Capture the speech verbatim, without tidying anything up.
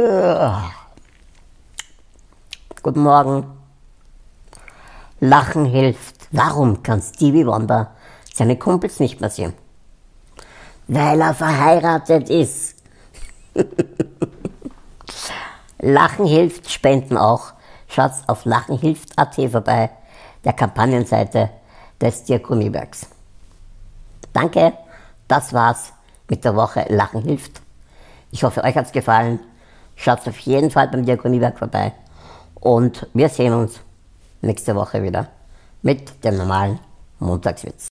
Guten Morgen. Lachen hilft. Warum kann Stevie Wonder seine Kumpels nicht mehr sehen? Weil er verheiratet ist. Lachen hilft, spenden auch. Schaut auf lachenhilft punkt at vorbei, der Kampagnenseite des Diakoniewerks. Danke, das war's mit der Woche Lachen hilft. Ich hoffe, euch hat's gefallen. Schaut auf jeden Fall beim Diakoniewerk vorbei. Und wir sehen uns nächste Woche wieder mit dem normalen Montagswitz.